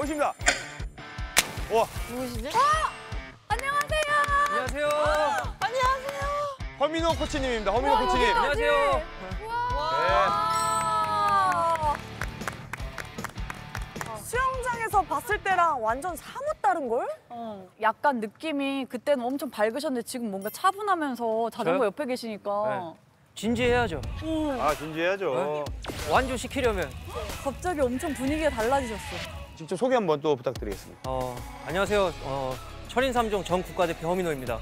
오십니다. 와. 누구시지? 안녕하세요. 안녕하세요. 안녕하세요. 허민호 코치님입니다. 허민호 코치님. 안녕하세요. 와. 수영장에서 봤을 때랑 완전 사뭇 다른걸? 약간 느낌이 그때는 엄청 밝으셨는데 지금 뭔가 차분하면서 자전거 저요? 옆에 계시니까 진지해야죠. 아, 진지해야죠. 완주시키려면. 갑자기 엄청 분위기가 달라지셨어. 직접 소개 한번 또 부탁드리겠습니다. 안녕하세요. 철인 3종 전 국가대표 허민호입니다.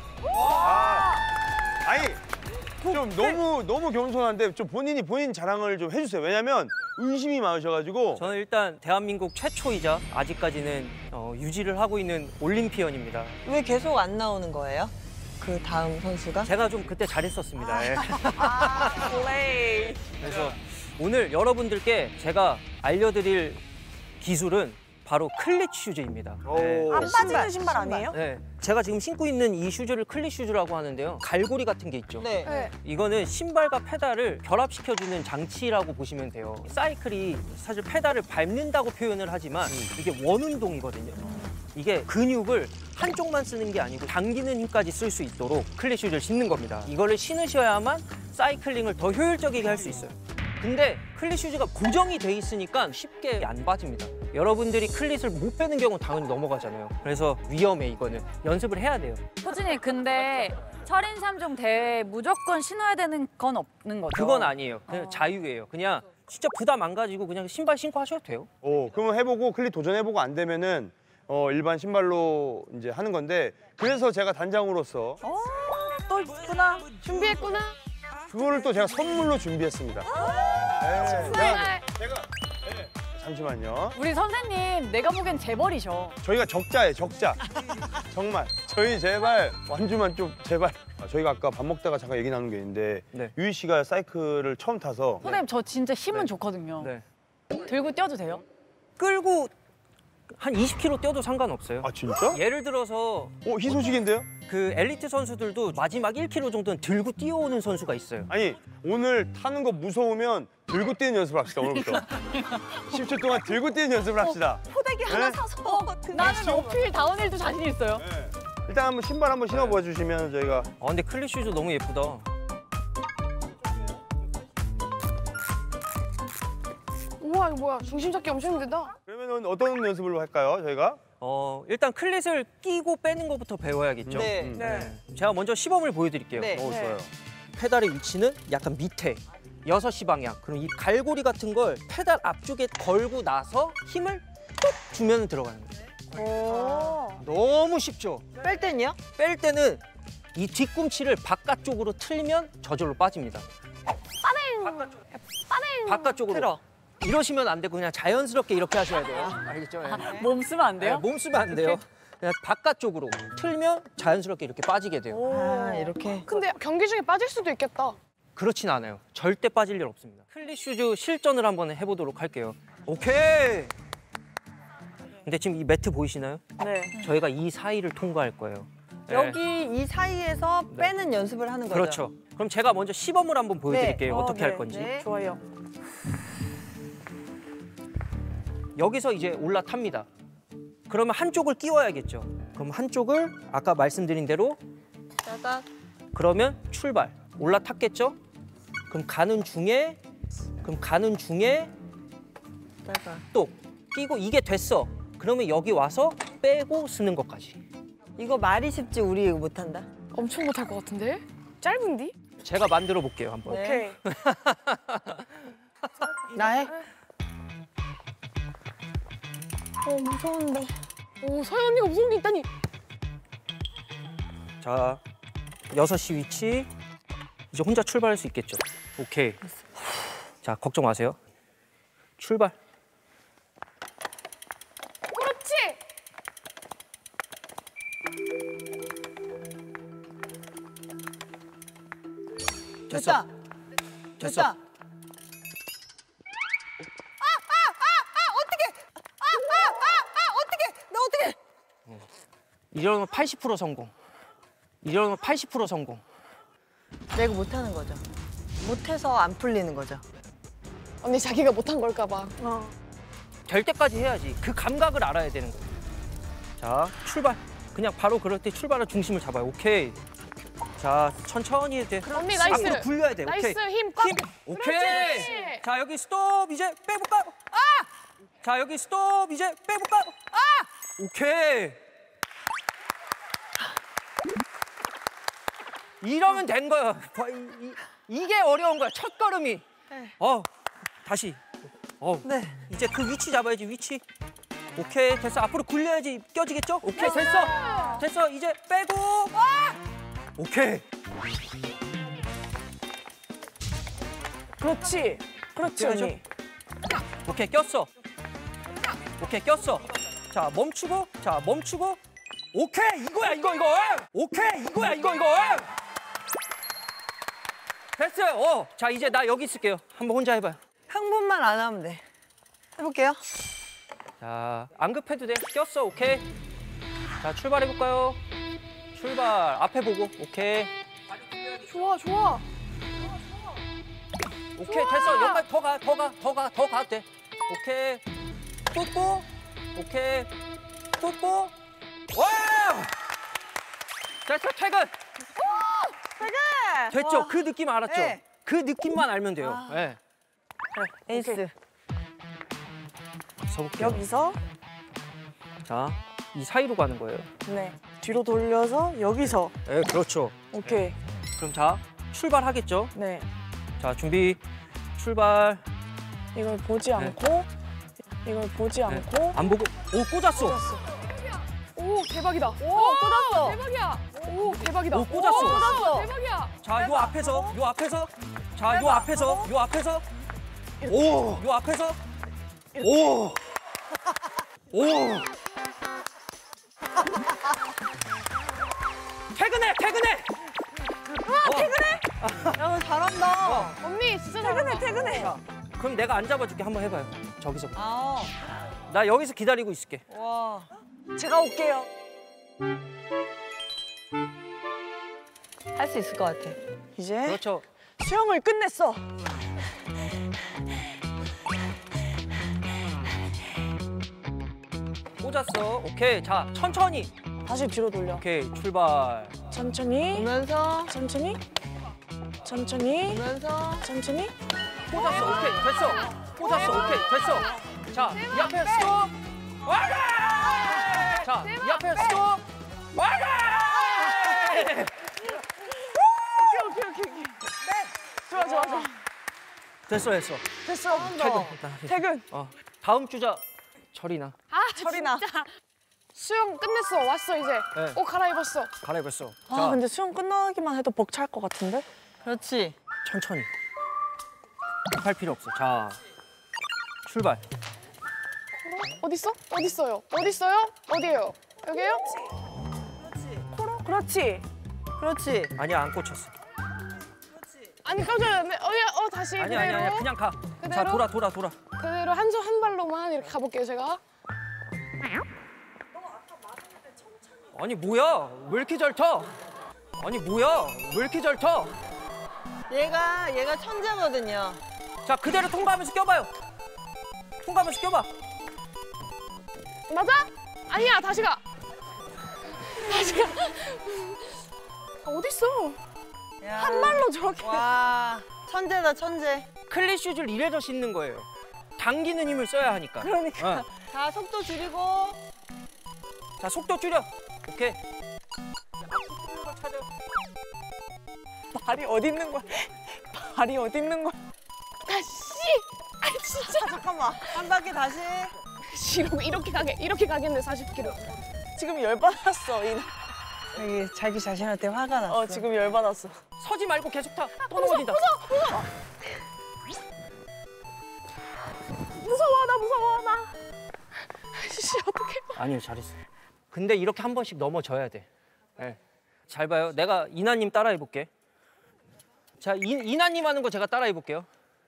아니, 좀 너무 겸손한데 좀 본인 자랑을 좀 해주세요. 왜냐면 의심이 많으셔가지고. 저는 일단 대한민국 최초이자 아직까지는 유지를 하고 있는 올림피언입니다. 왜 계속 안 나오는 거예요? 그 다음 선수가? 제가 좀 그때 잘했었습니다. 예. 플레이. 그래서 오늘 여러분들께 제가 알려드릴 기술은 바로 클릿 슈즈입니다. 네. 안 빠지는 신발 아니에요? 네. 제가 지금 신고 있는 이 슈즈를 클릿 슈즈라고 하는데요. 갈고리 같은 게 있죠. 네. 이거는 신발과 페달을 결합시켜주는 장치라고 보시면 돼요. 사이클이 사실 페달을 밟는다고 표현을 하지만 이게 원운동이거든요. 이게 근육을 한쪽만 쓰는 게 아니고 당기는 힘까지 쓸 수 있도록 클릿 슈즈를 신는 겁니다. 이거를 신으셔야만 사이클링을 더 효율적이게 할 수 있어요. 근데 클릿 슈즈가 고정이 돼 있으니까 쉽게 안 빠집니다. 여러분들이 클릿을 못 빼는 경우는 당연히 넘어가잖아요. 그래서 위험해, 이거는. 연습을 해야 돼요. 호진이 근데 철인 3종 대회에 무조건 신어야 되는 건 없는 거죠? 그건 아니에요. 그냥 자유예요. 그냥 진짜 부담 안 가지고 그냥 신발 신고 하셔도 돼요. 그러면 해보고 클릿 도전해보고 안 되면은 일반 신발로 이제 하는 건데 그래서 제가 단장으로서 또 있구나. 준비했구나. 그거를 또 제가 선물로 준비했습니다. 네, 잠시만요. 우리 선생님 내가 보기엔 재벌이셔. 저희가 적자예요, 적자. 정말. 저희 제발 완주만 좀 제발. 저희가 아까 밥 먹다가 잠깐 얘기 나눈 게 있는데 네. 유희 씨가 사이클을 처음 타서 선생님 저 진짜 힘은 좋거든요. 네. 들고 뛰어도 돼요? 끌고 한 20km 뛰어도 상관없어요. 아 진짜? 예를 들어서 희소식인데요? 그 엘리트 선수들도 마지막 1km 정도는 들고 뛰어오는 선수가 있어요. 아니 오늘 타는 거 무서우면 들고 뛰는 연습을 합시다 오늘부터. 10초 동안 들고 뛰는 연습을 합시다. 포대기 하나 네? 사서 나는 어필 다운힐도 자신 있어요. 일단 한번 신발 한번 신어봐 주시면 저희가 근데 클릿 슈즈 너무 예쁘다. 우와 이거 뭐야 중심 잡기 엄청 힘들다. 그러면 어떤 연습을 할까요 저희가? 일단 클릿을 끼고 빼는 것부터 배워야겠죠. 네. 제가 먼저 시범을 보여드릴게요. 네. 좋아요. 페달의 위치는 약간 밑에 6시 방향. 그럼 이 갈고리 같은 걸 페달 앞쪽에 걸고 나서 힘을 뚝 주면 들어가는 거예요. 너무 쉽죠? 뺄 땐요? 뺄 때는 이 뒤꿈치를 바깥쪽으로 틀면 저절로 빠집니다. 바깥쪽으로. 틀어. 이러시면 안 되고 그냥 자연스럽게 이렇게 하셔야 돼요. 알겠죠? 네. 몸 쓰면 안 돼요? 몸 쓰면 안 돼요. 그냥 바깥쪽으로 틀면 자연스럽게 이렇게 빠지게 돼요. 이렇게. 근데 경기 중에 빠질 수도 있겠다. 그렇진 않아요. 절대 빠질 일 없습니다. 클릿 슈즈 실전을 한번 해보도록 할게요. 오케이. 근데 지금 이 매트 보이시나요? 네. 저희가 이 사이를 통과할 거예요. 네. 여기 이 사이에서 빼는 연습을 하는 거죠? 그렇죠. 그럼 제가 먼저 시범을 한번 보여드릴게요. 어떻게 할 건지. 네. 좋아요. 여기서 이제 올라탑니다. 그러면 한쪽을 끼워야겠죠. 그럼 한쪽을 아까 말씀드린 대로 따닥. 그러면 출발. 올라탔겠죠? 그럼 가는 중에 따닥. 또 끼고 이게 됐어. 그러면 여기 와서 빼고 쓰는 것까지. 이거 말이 쉽지 우리 이거 못한다. 엄청 못할 것 같은데? 짧은디? 제가 만들어 볼게요, 한번. 오케이. 나 해. 무서운데. 오 서현 언니가 무서운 게 있다니. 자, 6시 위치. 이제 혼자 출발할 수 있겠죠? 오케이. 자, 걱정 마세요. 출발. 그렇지. 됐어. 됐다. 이러면 80% 성공. 이러면 80% 성공. 내가 못하는 거죠. 못해서 안 풀리는 거죠. 언니 자기가 못한 걸까 봐. 될 때까지 해야지. 그 감각을 알아야 되는 거예요. 자, 출발. 그냥 바로 그럴 때 출발할 중심을 잡아요. 오케이. 자, 천천히 해도 돼. 언니 나이스. 앞으로 굴려야 돼. 나이스 오케이. 힘 꽉. 오케이. 그렇지. 자, 여기 스톱. 이제 빼볼까요? 자, 여기 스톱. 이제 빼볼까요? 오케이. 이러면 된 거야. 이게 어려운 거야. 첫 걸음이. 다시. 네. 이제 그 위치 잡아야지. 위치. 오케이. 됐어. 앞으로 굴려야지. 껴지겠죠? 오케이. 됐어. 됐어. 이제 빼고. 오케이. 그렇지. 그렇지 그래야죠. 언니. 오케이. 꼈어. 오케이. 꼈어. 자, 멈추고. 자, 멈추고. 오케이. 이거야. 이거. 오케이. 이거야. 이거. 됐어요. 자, 이제 나 여기 있을게요. 한번 혼자 해봐요. 한 번만 안 하면 돼. 해볼게요. 자, 안 급해도 돼. 꼈어. 오케이. 자, 출발해볼까요? 출발. 앞에 보고. 오케이. 좋아 좋아. 오케이. 됐어. 여기까지 더 가도 돼. 오케이. 뽀뽀. 오케이. 뽀뽀. 와! 됐어. 퇴근. 됐죠? 와. 그 느낌 알았죠? 네. 그 느낌만 알면 돼요. 네. 에이스. 서볼게요. 여기서 자, 이 사이로 가는 거예요. 네. 뒤로 돌려서 여기서. 네, 그렇죠. 오케이. 그럼 자, 출발하겠죠? 네. 자, 준비. 출발. 이걸 보지 않고 이걸 보지 않고 안 보고. 오, 꽂았어. 꽂았어. 오 대박이다. 오, 꽂았어. 대박이야. 오 대박이다. 오, 꽂았어. 꽂았어. 대박이야. 자, 요 앞에서. 자, 요 앞에서. 오, 요 앞에서. 오. 퇴근해. 야, 너 잘한다. 언니 진짜 퇴근해, 잘한다. 퇴근해. 그럼 내가 안 잡아줄게. 한번 해봐요. 저기서. 아, 나 여기서 기다리고 있을게. 와. 제가 올게요. 할 수 있을 것 같아. 이제 그렇죠. 수영을 끝냈어. 꽂았어. 오케이. 자, 천천히. 다시 뒤로 돌려. 오케이. 출발. 천천히. 보면서 천천히. 천천히. 보면서. 천천히. 꽂았어. 오케이. 됐어. 꽂았어. 오케이. 됐어. 자, 이 앞에 스톱. 와라! 자, 이 앞에 스톱. 와라! 오케이. 좋아. 됐어. 됐어. 퇴근. 다음 주자 철이나 철이나. 수영 끝냈어. 왔어 이제. 네. 옷 갈아입었어. 갈아입었어. 아, 자, 근데 수영 끝나기만 해도 벅찰 것 같은데? 그렇지. 천천히. 할 필요 없어. 자, 출발. 어딨어? 어딨어요? 어딨어요? 어디에요? 여기에요? 그렇지. 아니야, 안 꽂혔어. 아니 깜짝이야. 다시 그대로. 아니야. 그냥 가. 자, 그대로? 돌아. 그대로 한 손 한 발로만 이렇게 가볼게요 제가. 아니, 뭐야? 왜 이렇게 잘 타? 얘가 천재거든요. 자, 그대로 통과하면서 껴봐요. 껴봐. 맞아? 아니야 다시 가. 어딨어? 한 발로 저렇게. 와, 천재다, 천재. 클릿 슈즈를 이래서 신는 거예요. 당기는 힘을 써야 하니까. 그러니까. 자, 속도 줄이고. 자, 속도 줄여. 오케이. 자, 앞으로 뚫는 걸 찾아. 발이 어디 있는 거야? 아씨. 진짜. 잠깐만. 한 바퀴 다시. 이렇게 가겠네 40km. 지금 열받았어. 여기 자기 자신한테 화가 났어. 지금 열받았어. 서지 말고 계속 타. 또 넘어진다. 무서워 나. 씨 어떡해. 아니요, 잘했어. 근데 이렇게 한 번씩 넘어져야 돼. 네. 잘 봐요. 내가 이나님 따라해 볼게. 자, 이나님 하는 거 제가 따라해 볼게요.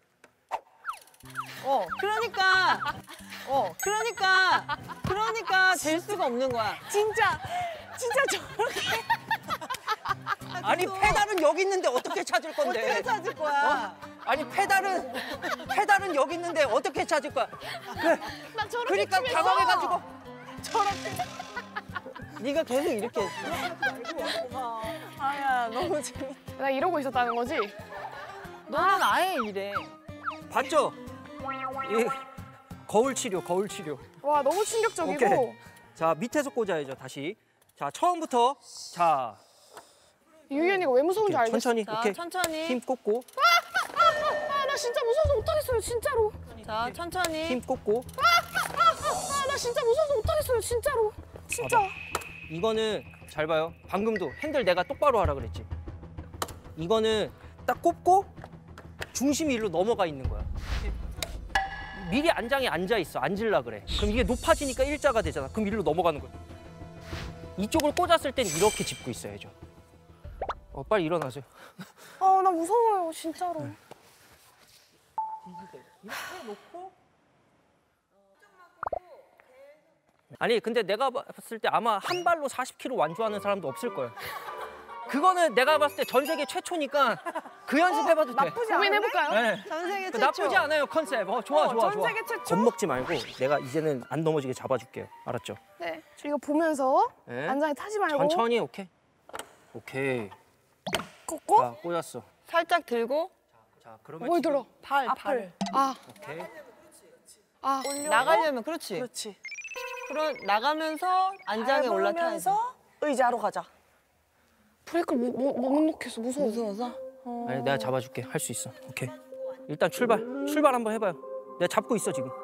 그러니까 될 수가 없는 거야. 진짜 저렇게. 아니, 페달은 여기 있는데 어떻게 찾을 건데? 어떻게 찾을 거야? 아니 페달은 여기 있는데 어떻게 찾을 거야? 나 저렇게 그러니까 치면서 당황해가지고 네가 계속 이렇게 아야 너무 재밌다. 나 이러고 있었다는 거지? 너는 아예 이래. 봤죠? 이 거울 치료. 와 너무 충격적이고. 오케이. 자 밑에서 꽂아야죠 다시. 자 처음부터 자 유연이가 왜 무서운지 알겠어. 천천히 자, 오케이 천천히. 힘 꽂고 나 진짜 무서워서 못하겠어요 진짜로. 자, 천천히. 힘 꽂고 나 진짜 무서워서 못하겠어요 진짜로. 진짜. 봐봐. 이거는 잘 봐요. 방금도 핸들 내가 똑바로 하라 그랬지. 이거는 딱 꼽고 중심이 일로 넘어가 있는 거야. 미리 안장에 앉아 있어. 앉으려 그래. 그럼 이게 높아지니까 일자가 되잖아. 그럼 일로 넘어가는 거야. 이쪽을 꽂았을 땐 이렇게 짚고 있어야죠. 빨리 일어나세요. 아 나 무서워요 진짜로. 이렇게 놓고 아니 근데 내가 봤을 때 아마 한 발로 40km 완주하는 사람도 없을 거예요. 그거는 내가 봤을 때 전 세계 최초니까 그 연습해봐도 돼. 고민해볼까요? 네. 전 세계 최초. 나쁘지 않아요 컨셉. 좋아. 전 세계 최초. 겁먹지 말고 내가 이제는 안 넘어지게 잡아줄게요. 알았죠? 네. 이거 보면서 네. 안장에 타지 말고. 천천히 오케이. 꽂고. 자 꽂았어. 살짝 들고 자 그러면 뭘 지금- 들어? 팔. 아. 오케이. 나가려면 그렇지. 그렇지. 그럼 나가면서 안장에 올라타야지. 의자로 가자. 브레이크를 못 놓겠어 무서워. 무서워서? 아니 내가 잡아줄게. 할 수 있어. 오케이. 일단 출발 한번 해봐요. 내가 잡고 있어 지금.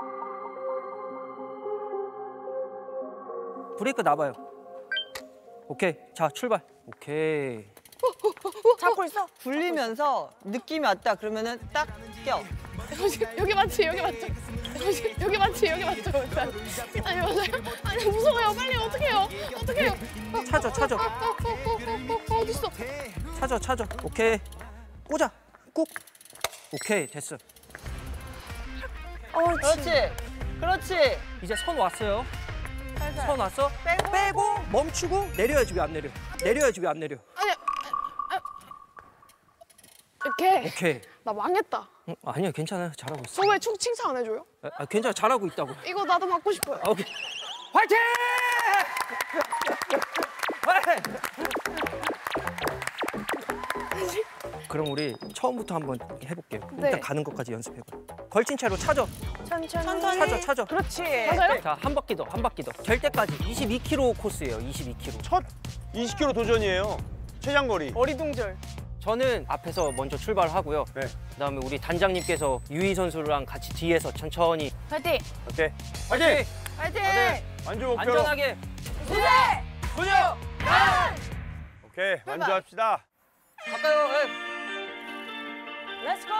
브레이크 놔봐요. 오케이. 자 출발. 오케이. 잡고 있어. 굴리면서 느낌이 왔다 그러면은 딱 껴. 여기 맞지? 여기 맞죠? 여기 맞지? 여기 맞죠? 아니 맞아요. 아니 무서워요. 빨리 어떡해요? 찾아. 어딨어? 찾아. 오케이. 꽂아. 꾹. 오케이 됐어. 그렇지. 이제 선 왔어요. 살살. 선 왔어. 빼고 멈추고 내려야지 왜 안 내려? 아니. 이렇게. 오케이. 나 망했다. 아니야 괜찮아요. 잘하고 있어. 저 왜 칭찬 안 해줘요? 괜찮아. 잘하고 있다고. 이거 나도 받고 싶어요. 오케이. 화이팅! 그럼 우리 처음부터 한번 해볼게요. 네. 일단 가는 것까지 연습해봐. 걸친 채로 찾아. 찾아. 그렇지. 맞아요? 자, 한 바퀴 더. 될 때까지 22km 코스예요. 22km. 첫 20km 도전이에요. 최장거리. 어리둥절. 저는 앞에서 먼저 출발하고요. 네. 그다음에 우리 단장님께서 유희 선수랑 같이 뒤에서 천천히 파이팅! 오케이. 화이팅! 파이팅! 다들 완주 목표로. 안전하게 도전! 오케이. 완주합시다. 갈까요? 네. 렛츠고.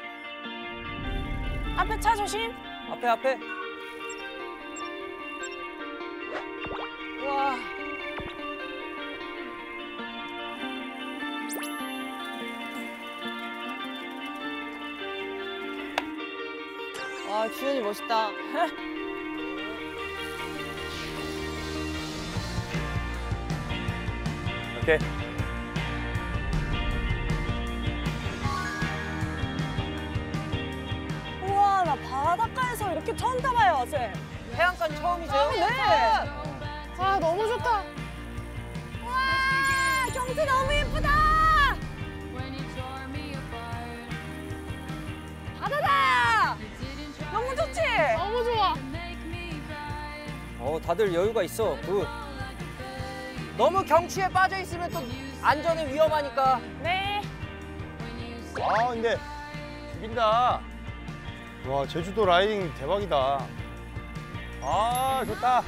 앞에 차 조심. 앞에. 와. 와, 주연이 멋있다. 오케이. 우와 나 바닷가에서 이렇게 처음 타봐요 쌤. 해안까지 처음이세요? 네. 아 너무 좋다. 와 경치 너무 예쁘다. 바다다. 너무 좋지. 너무 좋아. 다들 여유가 있어. 굿. 너무 경치에 빠져 있으면 또 안전에 위험하니까. 네. 아 근데 죽인다. 와 제주도 라이딩 대박이다. 아 좋다.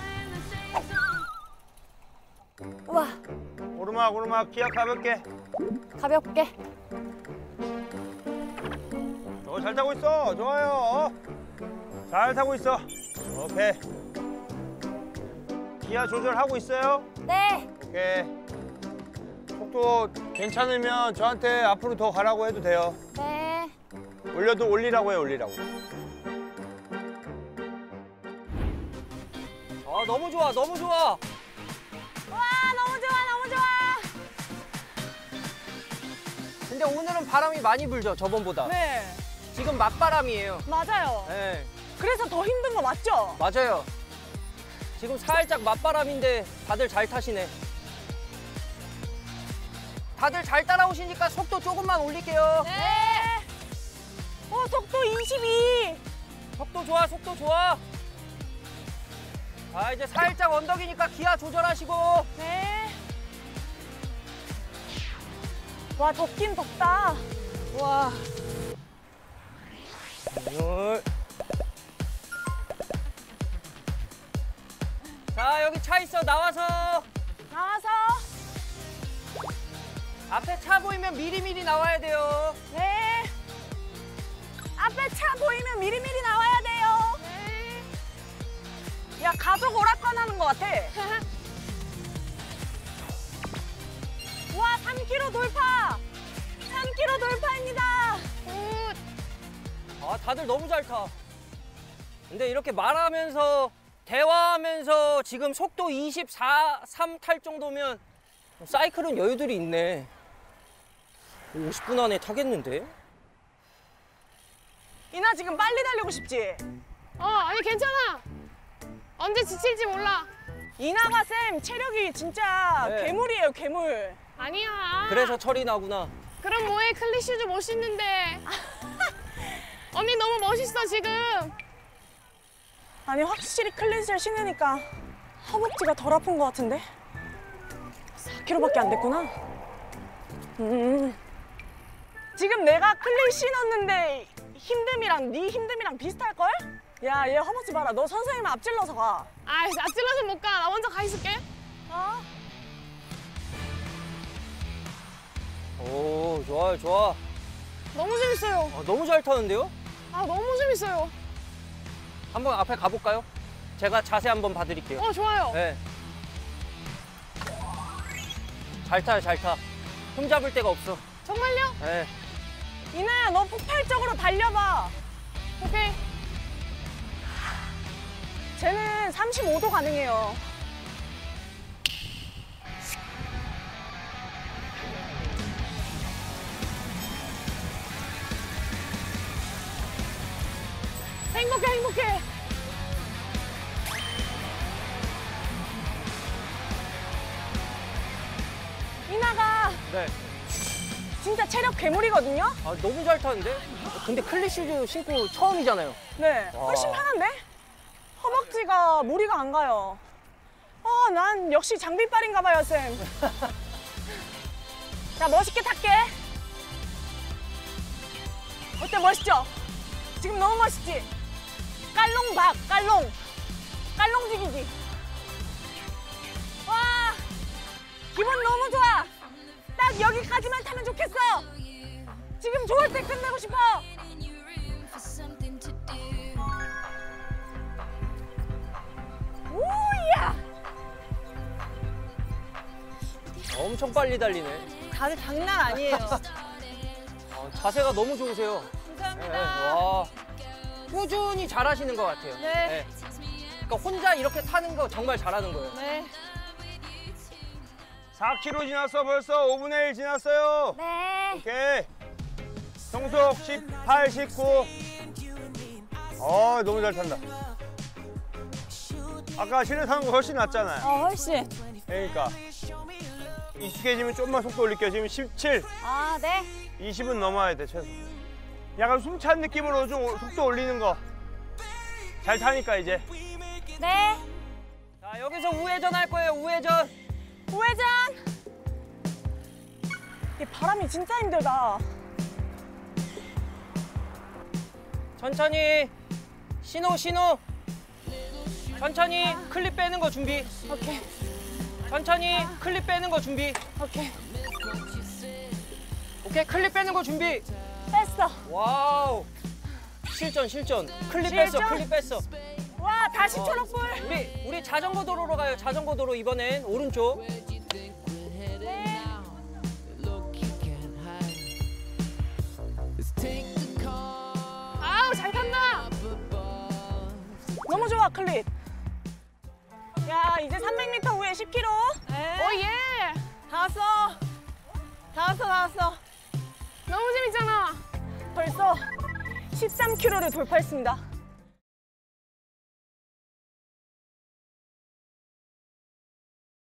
우와 오르막 기어 가볍게. 가볍게. 잘 타고 있어. 좋아요. 잘 타고 있어. 오케이. 기아 조절하고 있어요? 네. 오케이. 속도 괜찮으면 저한테 앞으로 더 가라고 해도 돼요. 네. 올리라고 해요, 올리라고. 너무 좋아. 와 너무 좋아 너무 좋아. 근데 오늘은 바람이 많이 불죠, 저번보다. 네, 지금 맞바람이에요. 맞아요. 네, 그래서 더 힘든 거 맞죠? 맞아요. 지금 살짝 맞바람인데 다들 잘 타시네. 다들 잘 따라오시니까 속도 조금만 올릴게요. 네. 속도 22. 속도 좋아, 속도 좋아. 자, 이제 살짝 언덕이니까 기아 조절하시고. 네. 와, 덥긴 덥다. 와. 둘. 자, 여기 차 있어. 나와서. 나와서. 앞에 차 보이면 미리미리 나와야 돼요. 네. 앞에 차 보이면 미리미리 나와야 돼요. 네. 야, 가족 오락관 하는 것 같아. 와, 3km 돌파. 3km 돌파입니다. 굿. 아, 다들 너무 잘 타. 근데 이렇게 말하면서 대화하면서 지금 속도 24, 3 탈 정도면 사이클은 여유들이 있네. 50분 안에 타겠는데? 이나 지금 빨리 달리고 싶지? 아니 괜찮아. 언제 지칠지 몰라. 이나가 쌤 체력이 진짜 네. 괴물이에요, 괴물. 아니야. 그래서 철이 나구나. 그럼 뭐해? 클리슈즈 멋있는데. 언니 너무 멋있어 지금. 아니, 확실히 클린스를 신으니까 허벅지가 덜 아픈 것 같은데? 4kg밖에 안 됐구나. 지금 내가 클린 신었는데 힘듦이랑 네 힘듦이랑 비슷할걸? 야, 얘 허벅지 봐라. 너 선생님 앞질러서 가. 앞질러서 못 가. 나 먼저 가 있을게. 어? 오, 좋아요, 좋아. 너무 재밌어요. 너무 잘 타는데요? 너무 재밌어요. 한번 앞에 가볼까요? 제가 자세 한번 봐드릴게요. 좋아요. 네. 잘 타요, 잘 타. 흠 잡을 데가 없어. 정말요? 네. 이나야, 너 폭발적으로 달려봐. 오케이. 쟤는 35도 가능해요. 행복해, 행복해. 이나가 네. 진짜 체력 괴물이거든요? 너무 잘 타는데? 근데 클리슈즈 신고 처음이잖아요. 네, 훨씬 와. 편한데? 허벅지가 무리가 안 가요. 난 역시 장비빨인가 봐요, 쌤. 자, 멋있게 탈게. 어때, 멋있죠? 지금 너무 멋있지? 깔롱박, 깔롱. 깔롱지기지. 와, 기분 너무 좋아. 딱 여기까지만 타면 좋겠어. 지금 좋을 때 끝내고 싶어. 오야! 엄청 빨리 달리네. 다들 장난 아니에요. 자세가 너무 좋으세요. 감사합니다. 네, 와. 꾸준히 잘하시는 것 같아요. 네. 그러니까 혼자 이렇게 타는 거 정말 잘하는 거예요. 네. 4km 지났어, 벌써 5분의 1 지났어요. 네. 오케이. 정속 18, 19. 너무 잘 탄다. 아까 실내 타는 거 훨씬 낫잖아요. 훨씬. 그러니까 익숙해지면 좀만 속도 올릴게요. 지금 17, 네. 20은 넘어야 돼, 최소. 약간 숨찬 느낌으로 좀 속도 올리는 거. 잘 타니까 이제. 네. 자, 여기서 우회전 할 거예요, 우회전. 우회전. 이 바람이 진짜 힘들다. 천천히. 신호, 신호. 천천히 클립 빼는 거 준비. 오케이. 천천히 클립 빼는 거 준비. 오케이. 오케이, 클립 빼는 거 준비. 뺐어. 와우. 실전, 실전. 클립 뺐어, 실전? 클립 뺐어. 와, 다시 초록불. 우리 자전거 도로로 가요, 자전거 도로. 이번엔 오른쪽. 잘 탄다. 너무 좋아, 클립. 야, 이제 300m 후에 10km. 예. 다 왔어. 다 왔어, 다 왔어. 너무 재밌잖아. 벌써 13km를 돌파했습니다.